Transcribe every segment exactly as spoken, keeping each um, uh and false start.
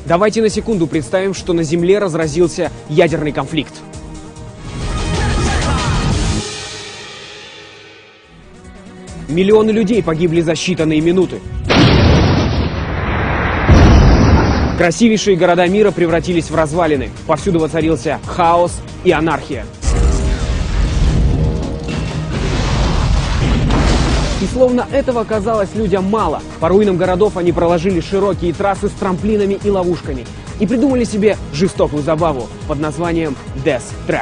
Давайте на секунду представим, что на Земле разразился ядерный конфликт. Миллионы людей погибли за считанные минуты. Красивейшие города мира превратились в развалины. Повсюду воцарился хаос и анархия. И словно этого оказалось людям мало. По руинам городов они проложили широкие трассы с трамплинами и ловушками. И придумали себе жестокую забаву под названием Death Track.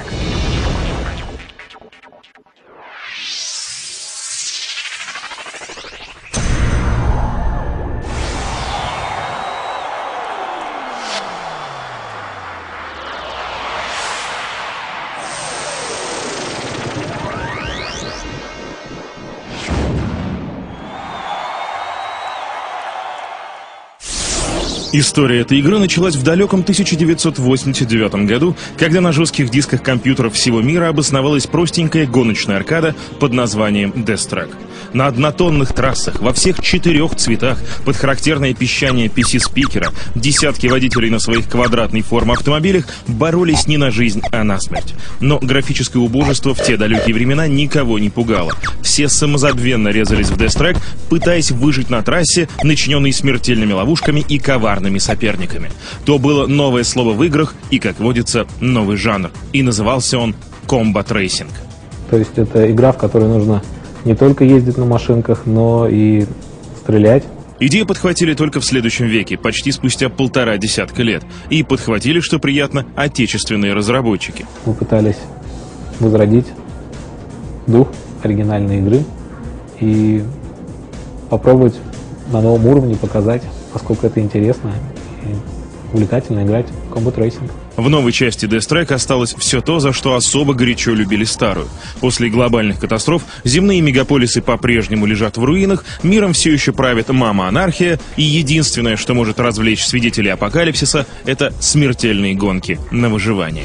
История этой игры началась в далеком тысяча девятьсот восемьдесят девятом году, когда на жестких дисках компьютеров всего мира обосновалась простенькая гоночная аркада под названием Death Track. На однотонных трассах во всех четырех цветах под характерное пищание пи си-спикера десятки водителей на своих квадратной формы автомобилях боролись не на жизнь, а на смерть. Но графическое убожество в те далекие времена никого не пугало. Все самозабвенно резались в Death Track, пытаясь выжить на трассе, начиненной смертельными ловушками и коварными соперниками. То было новое слово в играх и, как водится, новый жанр. И назывался он Combat Racing. То есть это игра, в которой нужно не только ездить на машинках, но и стрелять. Идею подхватили только в следующем веке, почти спустя полтора десятка лет. И подхватили, что приятно, отечественные разработчики. Мы пытались возродить дух оригинальной игры и попробовать на новом уровне показать, поскольку это интересно и увлекательно играть в Combat Racing. В новой части Death Track осталось все то, за что особо горячо любили старую. После глобальных катастроф земные мегаполисы по-прежнему лежат в руинах, миром все еще правит мама-анархия, и единственное, что может развлечь свидетелей апокалипсиса, это смертельные гонки на выживание.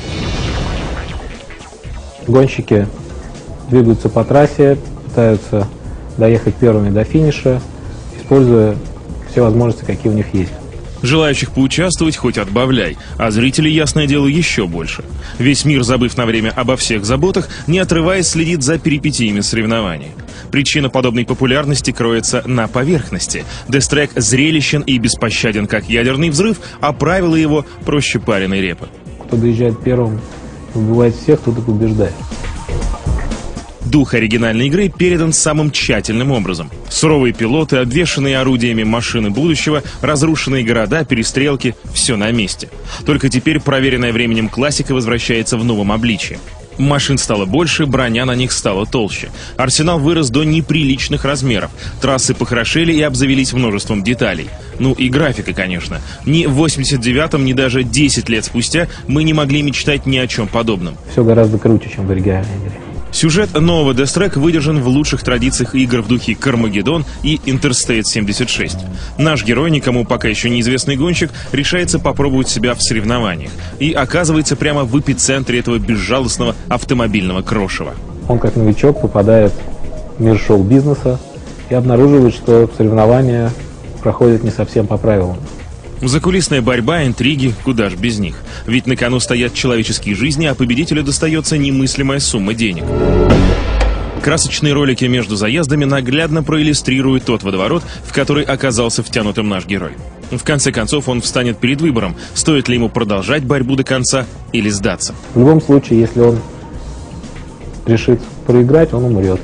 Гонщики двигаются по трассе, пытаются доехать первыми до финиша, используя все возможности, какие у них есть. Желающих поучаствовать хоть отбавляй, а зрителей, ясное дело, еще больше. Весь мир, забыв на время обо всех заботах, не отрываясь, следит за перипетиями соревнований. Причина подобной популярности кроется на поверхности. Death Track зрелищен и беспощаден, как ядерный взрыв, а правила его проще пареной репы. Кто доезжает первым, убивает всех, тот и побеждает. Дух оригинальной игры передан самым тщательным образом. Суровые пилоты, обвешанные орудиями машины будущего, разрушенные города, перестрелки – все на месте. Только теперь проверенная временем классика возвращается в новом обличии. Машин стало больше, броня на них стала толще. Арсенал вырос до неприличных размеров. Трассы похорошели и обзавелись множеством деталей. Ну и графика, конечно. Ни в восемьдесят девятом, ни даже десять лет спустя мы не могли мечтать ни о чем подобном. Все гораздо круче, чем в оригинальной игре. Сюжет нового Death Track выдержан в лучших традициях игр в духе Кармагеддон и Интерстейт семьдесят шесть. Наш герой, никому пока еще неизвестный гонщик, решается попробовать себя в соревнованиях и оказывается прямо в эпицентре этого безжалостного автомобильного крошева. Он как новичок попадает в мир шоу-бизнеса и обнаруживает, что соревнования проходят не совсем по правилам. Закулисная борьба, интриги, куда ж без них. Ведь на кону стоят человеческие жизни, а победителю достается немыслимая сумма денег. Красочные ролики между заездами наглядно проиллюстрируют тот водоворот, в который оказался втянутым наш герой. В конце концов, он встанет перед выбором, стоит ли ему продолжать борьбу до конца или сдаться. В любом случае, если он решит проиграть, он умрет.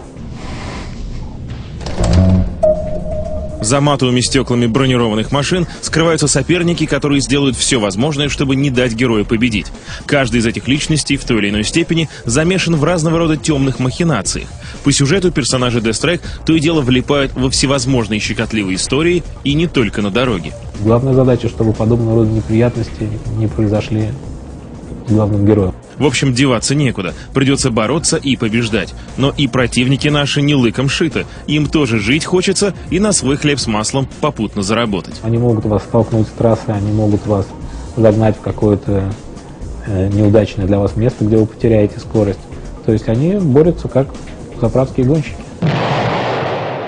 За матовыми стеклами бронированных машин скрываются соперники, которые сделают все возможное, чтобы не дать герою победить. Каждый из этих личностей в той или иной степени замешан в разного рода темных махинациях. По сюжету персонажи Death Track то и дело влипают во всевозможные щекотливые истории, и не только на дороге. Главная задача, чтобы подобного рода неприятности не произошли с главным героем. В общем, деваться некуда, придется бороться и побеждать. Но и противники наши не лыком шиты, им тоже жить хочется и на свой хлеб с маслом попутно заработать. Они могут вас столкнуть с трассы, они могут вас загнать в какое-то э, неудачное для вас место, где вы потеряете скорость. То есть они борются как заправские гонщики.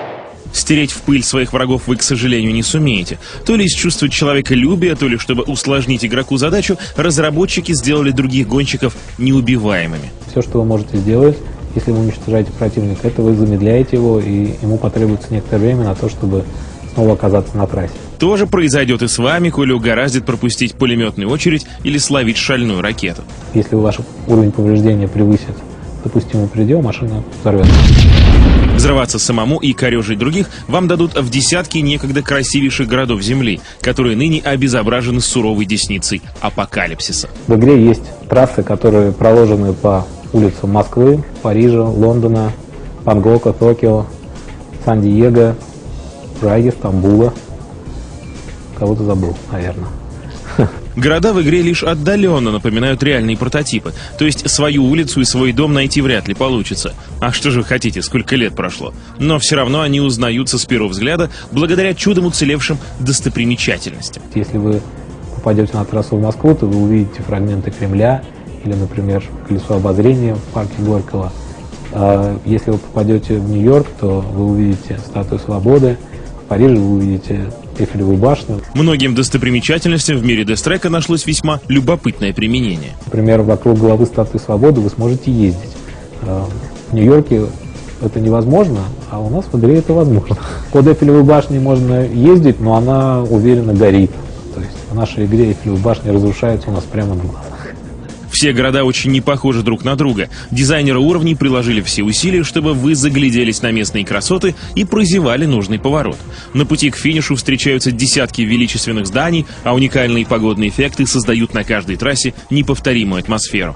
Стереть в пыль своих врагов вы, к сожалению, не сумеете. То ли из чувства человеколюбия, то ли чтобы усложнить игроку задачу, разработчики сделали других гонщиков неубиваемыми. Все, что вы можете сделать, если вы уничтожаете противника, это вы замедляете его, и ему потребуется некоторое время на то, чтобы снова оказаться на трассе. То же произойдет и с вами, коли угораздит пропустить пулеметную очередь или словить шальную ракету. Если ваш уровень повреждения превысит допустимый предел, машина взорвется. Взрываться самому и корежить других вам дадут в десятки некогда красивейших городов Земли, которые ныне обезображены суровой десницей апокалипсиса. В игре есть трассы, которые проложены по улицам Москвы, Парижа, Лондона, Бангкока, Токио, Сан-Диего, Праги, Стамбула. Кого-то забыл, наверное. Города в игре лишь отдаленно напоминают реальные прототипы, то есть свою улицу и свой дом найти вряд ли получится. А что же вы хотите, сколько лет прошло? Но все равно они узнаются с первого взгляда благодаря чудом уцелевшим достопримечательностям. Если вы попадете на трассу в Москву, то вы увидите фрагменты Кремля или, например, колесо обозрения в парке Горького. Если вы попадете в Нью-Йорк, то вы увидите статую Свободы. В Париже вы увидите Эйфелевую башню. Многим достопримечательностям в мире Death Track нашлось весьма любопытное применение. Например, вокруг головы статуи Свободы вы сможете ездить. В Нью-Йорке это невозможно, а у нас в игре это возможно. Под Эйфелевой башней можно ездить, но она уверенно горит. То есть в нашей игре Эйфелевая башня разрушается у нас прямо на глазах. Все города очень не похожи друг на друга. Дизайнеры уровней приложили все усилия, чтобы вы загляделись на местные красоты и прозевали нужный поворот. На пути к финишу встречаются десятки величественных зданий, а уникальные погодные эффекты создают на каждой трассе неповторимую атмосферу.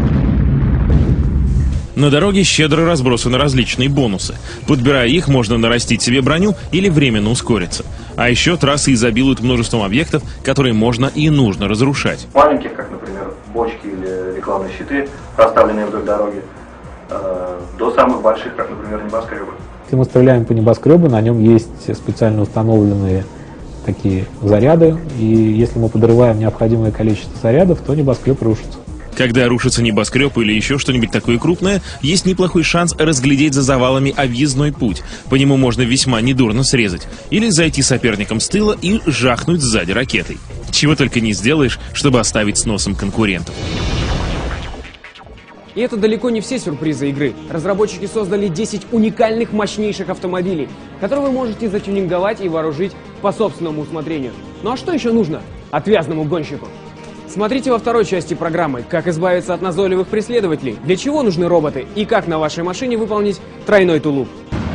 На дороге щедро разбросаны различные бонусы. Подбирая их, можно нарастить себе броню или временно ускориться. А еще трассы изобилуют множеством объектов, которые можно и нужно разрушать. Маленьких, как, например, бочки или рекламные щиты, расставленные вдоль дороги, э, до самых больших, как, например, небоскребы. Если мы стреляем по небоскребу, на нем есть специально установленные такие заряды, и если мы подрываем необходимое количество зарядов, то небоскреб рушится. Когда рушится небоскреб или еще что-нибудь такое крупное, есть неплохой шанс разглядеть за завалами объездной путь. По нему можно весьма недурно срезать. Или зайти соперником с тыла и жахнуть сзади ракетой. Чего только не сделаешь, чтобы оставить с носом конкурентов. И это далеко не все сюрпризы игры. Разработчики создали десять уникальных мощнейших автомобилей, которые вы можете затюнинговать и вооружить по собственному усмотрению. Ну а что еще нужно отвязному гонщику? Смотрите во второй части программы, как избавиться от назойливых преследователей, для чего нужны роботы и как на вашей машине выполнить тройной тулуп.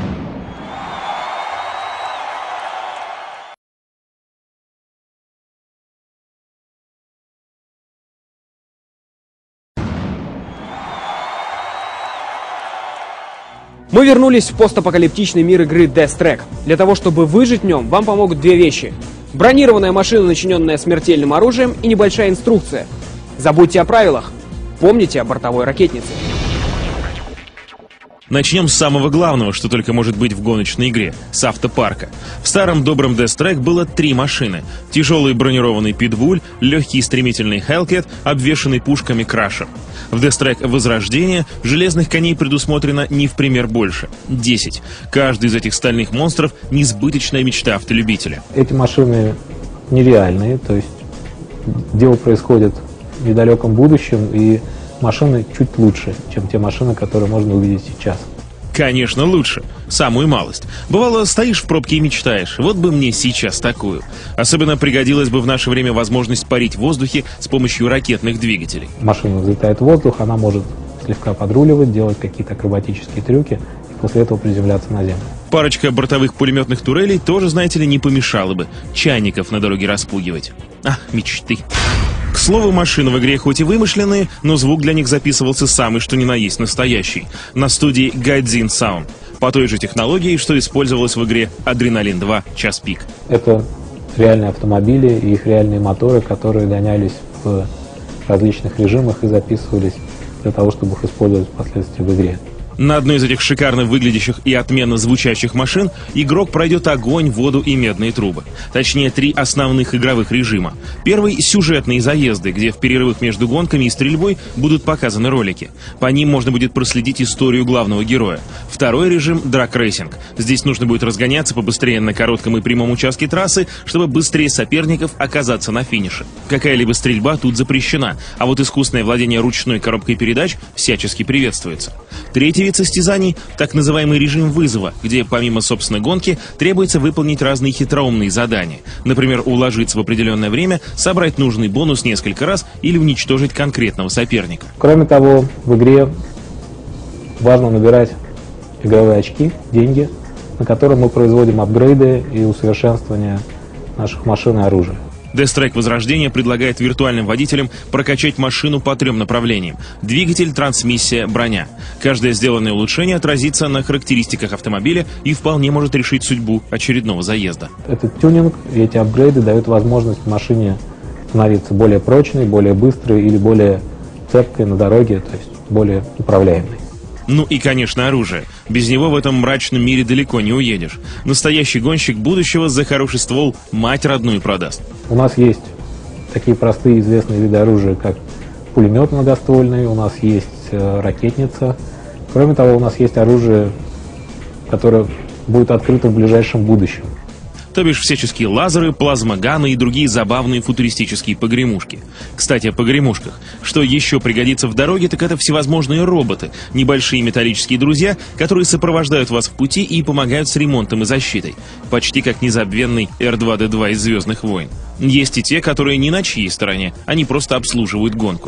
Мы вернулись в постапокалиптичный мир игры Death Track. Для того, чтобы выжить в нем, вам помогут две вещи. Бронированная машина, начиненная смертельным оружием, и небольшая инструкция. Забудьте о правилах. Помните о бортовой ракетнице. Начнем с самого главного, что только может быть в гоночной игре – с автопарка. В старом добром Death Track было три машины. Тяжелый бронированный Питбуль, легкий и стремительный Hellcat, обвешанный пушками Крашер. В Death Track Возрождение железных коней предусмотрено не в пример больше – десять. Каждый из этих стальных монстров – несбыточная мечта автолюбителя. Эти машины нереальные, то есть дело происходит в недалеком будущем, и машины чуть лучше, чем те машины, которые можно увидеть сейчас. Конечно, лучше. Самую малость. Бывало, стоишь в пробке и мечтаешь, вот бы мне сейчас такую. Особенно пригодилась бы в наше время возможность парить в воздухе с помощью ракетных двигателей. Машина взлетает в воздух, она может слегка подруливать, делать какие-то акробатические трюки и после этого приземляться на землю. Парочка бортовых пулеметных турелей тоже, знаете ли, не помешала бы. Чайников на дороге распугивать. Ах, мечты. К слову, машины в игре хоть и вымышленные, но звук для них записывался самый что ни на есть настоящий. На студии Gaijin Sound. По той же технологии, что использовалась в игре Адреналин два Час пик. Это реальные автомобили и их реальные моторы, которые гонялись в различных режимах и записывались для того, чтобы их использовать впоследствии в игре. На одной из этих шикарно выглядящих и отменно звучащих машин игрок пройдет огонь, воду и медные трубы. Точнее, три основных игровых режима. Первый — сюжетные заезды, где в перерывах между гонками и стрельбой будут показаны ролики. По ним можно будет проследить историю главного героя. Второй режим — драг-рейсинг. Здесь нужно будет разгоняться побыстрее на коротком и прямом участке трассы, чтобы быстрее соперников оказаться на финише. Какая-либо стрельба тут запрещена, а вот искусное владение ручной коробкой передач всячески приветствуется. Третий вид состязаний — так называемый режим вызова, где помимо собственной гонки требуется выполнить разные хитроумные задания. Например, уложиться в определенное время, собрать нужный бонус несколько раз или уничтожить конкретного соперника. Кроме того, в игре важно набирать игровые очки, деньги, на которые мы производим апгрейды и усовершенствование наших машин и оружия. Death Track Возрождение предлагает виртуальным водителям прокачать машину по трем направлениям: двигатель, трансмиссия, броня. Каждое сделанное улучшение отразится на характеристиках автомобиля и вполне может решить судьбу очередного заезда. Этот тюнинг и эти апгрейды дают возможность машине становиться более прочной, более быстрой или более цепкой на дороге, то есть более управляемой. Ну и, конечно, оружие. Без него в этом мрачном мире далеко не уедешь. Настоящий гонщик будущего за хороший ствол мать родную продаст. У нас есть такие простые известные виды оружия, как пулемет многоствольный, у нас есть э, ракетница. Кроме того, у нас есть оружие, которое будет открыто в ближайшем будущем. То бишь всяческие лазеры, плазмоганы и другие забавные футуристические погремушки. Кстати, о погремушках. Что еще пригодится в дороге, так это всевозможные роботы, небольшие металлические друзья, которые сопровождают вас в пути и помогают с ремонтом и защитой. Почти как незабвенный эр два дэ два из «Звездных войн». Есть и те, которые не на чьей стороне, они просто обслуживают гонку.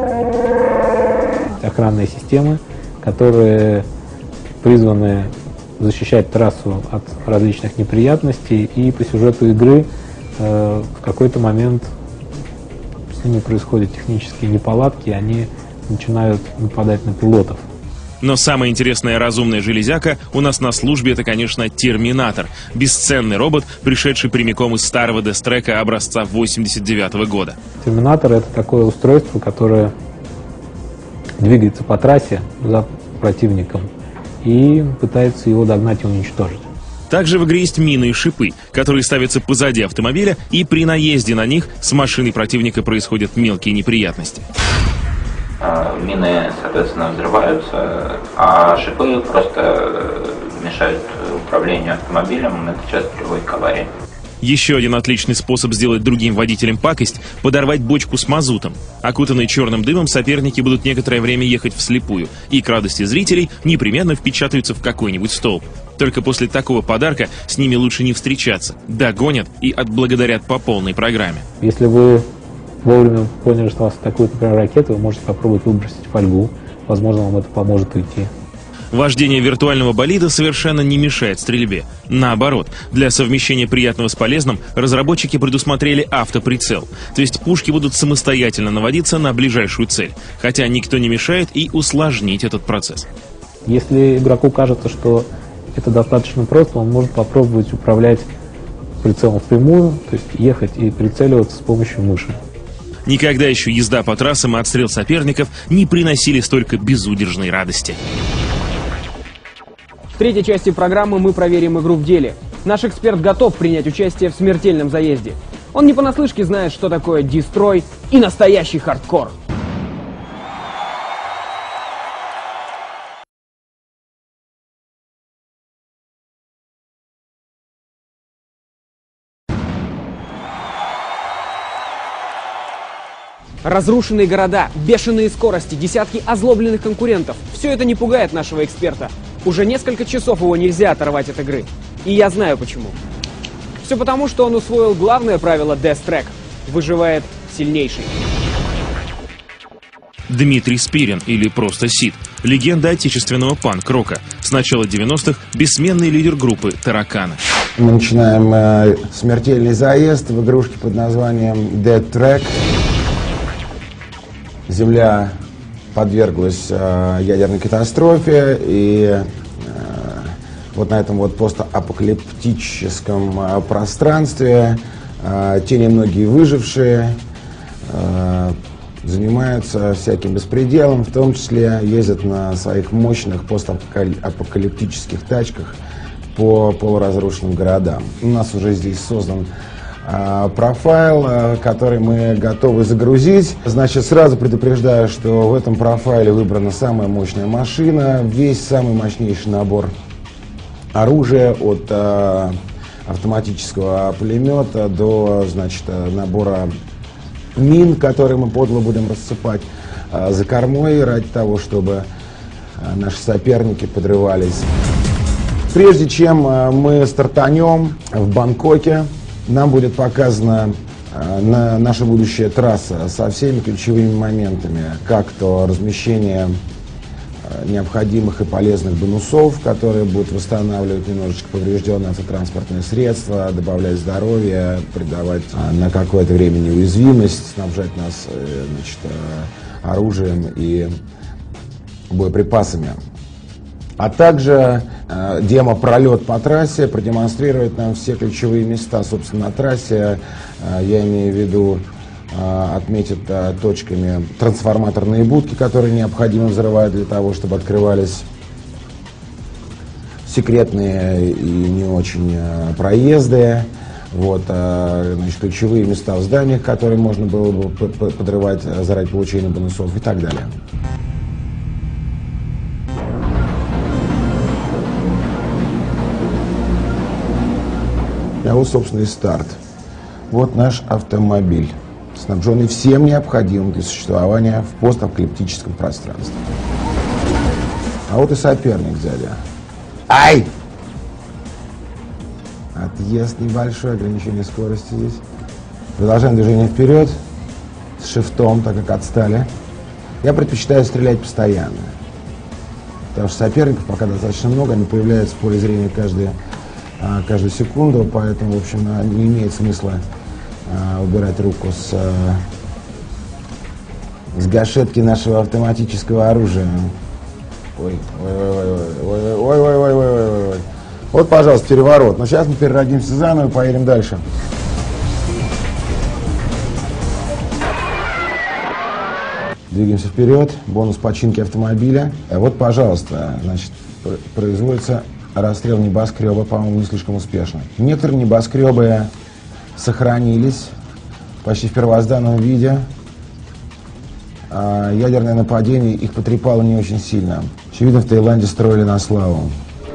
Охранные системы, которые призваны защищать трассу от различных неприятностей, и по сюжету игры э, в какой-то момент с ними происходят технические неполадки, и они начинают нападать на пилотов. Но самая интересная разумная железяка у нас на службе — это, конечно, Терминатор. Бесценный робот, пришедший прямиком из старого Death Track образца восемьдесят девятого года. Терминатор — это такое устройство, которое двигается по трассе за противником и пытается его догнать и уничтожить. Также в игре есть мины и шипы, которые ставятся позади автомобиля, и при наезде на них с машиной противника происходят мелкие неприятности. Мины, соответственно, взрываются, а шипы просто мешают управлению автомобилем, это часто приводит к аварии. Еще один отличный способ сделать другим водителям пакость — подорвать бочку с мазутом. Окутанные черным дымом, соперники будут некоторое время ехать вслепую и, к радости зрителей, непременно впечатаются в какой-нибудь столб. Только после такого подарка с ними лучше не встречаться, догонят и отблагодарят по полной программе. Если вы вовремя поняли, что у вас атакует, например, ракета, вы можете попробовать выбросить фольгу, возможно, вам это поможет уйти. Вождение виртуального болида совершенно не мешает стрельбе. Наоборот, для совмещения приятного с полезным разработчики предусмотрели автоприцел. То есть пушки будут самостоятельно наводиться на ближайшую цель. Хотя никто не мешает и усложнить этот процесс. Если игроку кажется, что это достаточно просто, он может попробовать управлять прицелом впрямую, то есть ехать и прицеливаться с помощью мыши. Никогда еще езда по трассам и отстрел соперников не приносили столько безудержной радости. В третьей части программы мы проверим игру в деле. Наш эксперт готов принять участие в смертельном заезде. Он не понаслышке знает, что такое дестрой и настоящий хардкор. Разрушенные города, бешеные скорости, десятки озлобленных конкурентов – все это не пугает нашего эксперта. Уже несколько часов его нельзя оторвать от игры. И я знаю почему. Все потому, что он усвоил главное правило Death Track – выживает сильнейший. Дмитрий Спирин, или просто Сид, легенда отечественного панк-рока. С начала девяностых бессменный лидер группы «Тараканы». Мы начинаем э, смертельный заезд в игрушке под названием Death Track. Земля подверглась э, ядерной катастрофе, и э, вот на этом вот постапокалиптическом э, пространстве э, те немногие выжившие э, занимаются всяким беспределом, в том числе ездят на своих мощных постапокалиптических тачках по полуразрушенным городам. У нас уже здесь создан а, профайл, а, который мы готовы загрузить. Значит, сразу предупреждаю, что в этом профайле выбрана самая мощная машина, весь самый мощнейший набор оружия от а, автоматического пулемета до, значит, набора мин, которые мы подло будем рассыпать а, за кормой ради того, чтобы а, наши соперники подрывались. Прежде чем а, мы стартанем в Бангкоке, нам будет показана а, на, наша будущая трасса со всеми ключевыми моментами, как то размещение а, необходимых и полезных бонусов, которые будут восстанавливать немножечко поврежденные автотранспортные средства, добавлять здоровье, придавать а, на какое-то время неуязвимость, снабжать нас э, значит, э, оружием и боеприпасами. А также э, демо-пролет по трассе продемонстрирует нам все ключевые места, собственно, на трассе. Э, я имею в виду, э, отметит э, точками трансформаторные будки, которые необходимо взрывать для того, чтобы открывались секретные и не очень э, проезды. Вот, э, значит, ключевые места в зданиях, которые можно было бы подрывать э, ради получения бонусов и так далее. А вот, собственно, и старт. Вот наш автомобиль, снабженный всем необходимым для существования в постапокалиптическом пространстве. А вот и соперник сзади. Ай! Отъезд небольшой, ограничение скорости здесь. Продолжаем движение вперед с шифтом, так как отстали. Я предпочитаю стрелять постоянно, потому что соперников пока достаточно много, они появляются в поле зрения каждые каждую секунду, поэтому, в общем, не имеет смысла а, убирать руку с, а, с гашетки нашего автоматического оружия. Ой, ой, ой, ой, ой, ой, ой, ой, ой, ой, ой. Вот, пожалуйста, переворот. Но сейчас мы переродимся заново и поедем дальше. Двигаемся вперед. Бонус починки автомобиля. А вот, пожалуйста, значит, производится расстрел небоскреба, по-моему, не слишком успешно. Некоторые небоскребы сохранились почти в первозданном виде. А ядерное нападение их потрепало не очень сильно. Очевидно, в Таиланде строили на славу.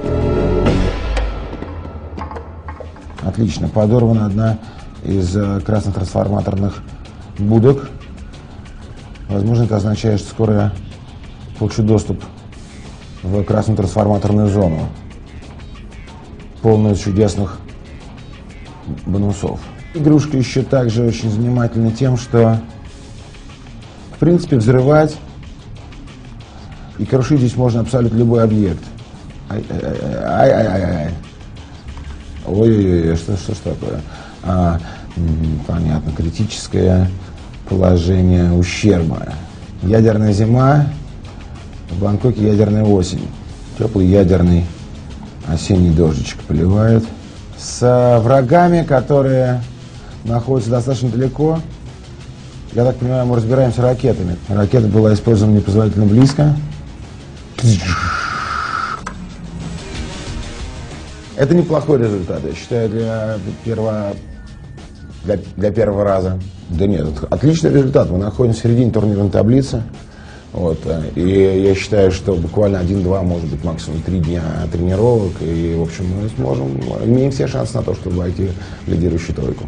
Отлично. Подорвана одна из красных трансформаторных будок. Возможно, это означает, что скоро я получу доступ в красную трансформаторную зону, полную чудесных бонусов. Игрушка еще также очень занимательна тем, что, в принципе, взрывать и крушить здесь можно абсолютно любой объект. Ай-ай-ай-ай. Ой-ой-ой, что, что ж такое? А, понятно, критическое положение ущерба. Ядерная зима, в Бангкоке ядерная осень. Теплый ядерный осенний дождичек поливает. С врагами, которые находятся достаточно далеко, я так понимаю, мы разбираемся ракетами. Ракета была использована непозволительно близко. Это неплохой результат, я считаю, для первого, для, для первого раза. Да нет, это отличный результат. Мы находимся в середине турнирной таблицы. Вот, и я считаю, что буквально один-два, может быть, максимум три дня тренировок, и, в общем, мы сможем, имеем все шансы на то, чтобы войти в лидирующую тройку.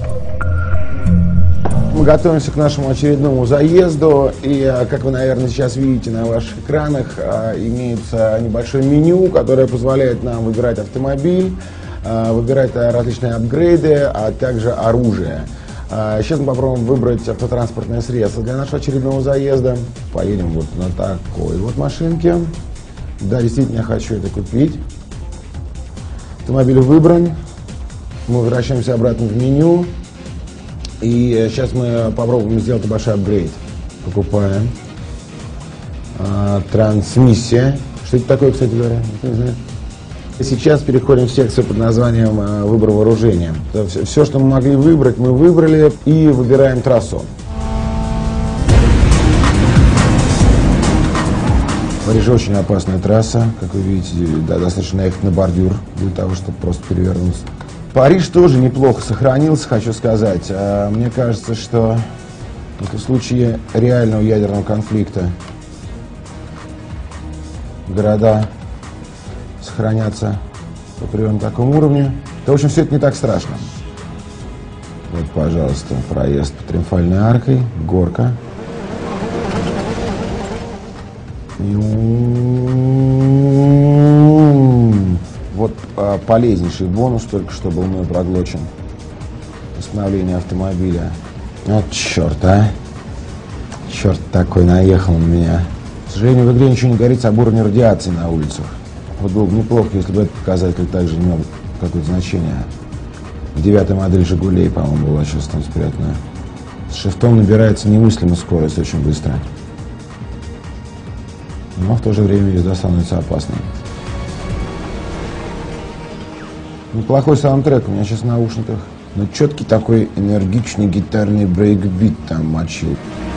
Мы готовимся к нашему очередному заезду, и, как вы, наверное, сейчас видите на ваших экранах, имеется небольшое меню, которое позволяет нам выбирать автомобиль, выбирать различные апгрейды, а также оружие. Сейчас мы попробуем выбрать автотранспортное средство для нашего очередного заезда. Поедем вот на такой вот машинке. Да, действительно, я хочу это купить. Автомобиль выбран. Мы возвращаемся обратно в меню. И сейчас мы попробуем сделать небольшой апгрейд. Покупаем. А, трансмиссия. Что это такое, кстати говоря? Не знаю. Сейчас переходим в секцию под названием э, «Выбор вооружения». Все, что мы могли выбрать, мы выбрали и выбираем трассу. В Париже очень опасная трасса, как вы видите, да, достаточно ехать на бордюр для того, чтобы просто перевернуться. Париж тоже неплохо сохранился, хочу сказать. А мне кажется, что в случае реального ядерного конфликта города сохранятся по примерно такому уровню, то, в общем, все это не так страшно. Вот, пожалуйста, проезд по Триумфальной аркой, горка. Вот а, полезнейший бонус только что был мной проглочен. Восстановление автомобиля. Вот черт, а. Черт такой наехал на меня. К сожалению, в игре ничего не говорится об уровне радиации на улицах. Вот было бы неплохо, если бы этот показатель также имел какое-то значение. Девятая модель «Жигулей», по-моему, была сейчас там спрятана. С шифтом набирается немыслимая скорость очень быстро. Но в то же время езда становится опасной. Неплохой саундтрек у меня сейчас в наушниках. Но четкий такой энергичный гитарный брейкбит там мочил.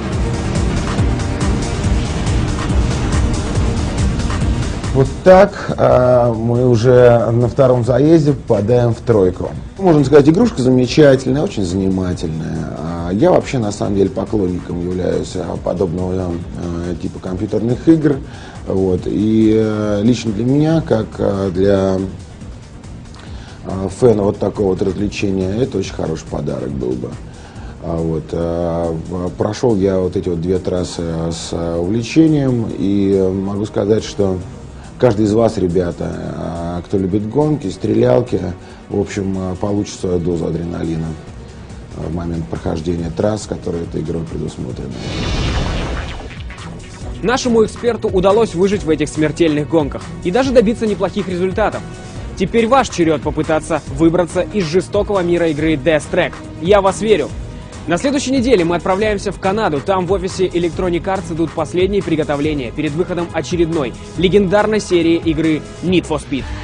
Вот так а, мы уже на втором заезде попадаем в тройку. Можно сказать, игрушка замечательная, очень занимательная. А, я вообще на самом деле поклонником являюсь подобного а, типа компьютерных игр. Вот. И а, лично для меня, как а, для а, фэна вот такого вот развлечения, это очень хороший подарок был бы. А, вот, а, прошел я вот эти вот две трассы с а, увлечением, и могу сказать, что каждый из вас, ребята, кто любит гонки, стрелялки, в общем, получит свою дозу адреналина в момент прохождения трасс, которые этой игрой предусмотрены. Нашему эксперту удалось выжить в этих смертельных гонках и даже добиться неплохих результатов. Теперь ваш черед попытаться выбраться из жестокого мира игры Death Track. Я вас верю. На следующей неделе мы отправляемся в Канаду. Там в офисе Electronic Arts идут последние приготовления перед выходом очередной легендарной серии игры Need for Speed.